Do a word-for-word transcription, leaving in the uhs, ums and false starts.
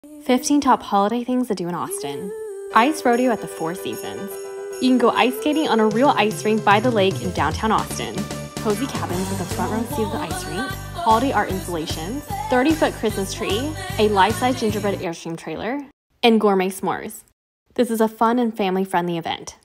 fifteen top holiday things to do in Austin. Ice Rodeo at the Four Seasons. You can go ice skating on a real ice rink by the lake in downtown Austin. Cozy cabins with a front row seat of the ice rink, holiday art installations, thirty-foot Christmas tree, a life-size gingerbread Airstream trailer, and gourmet s'mores. This is a fun and family-friendly event.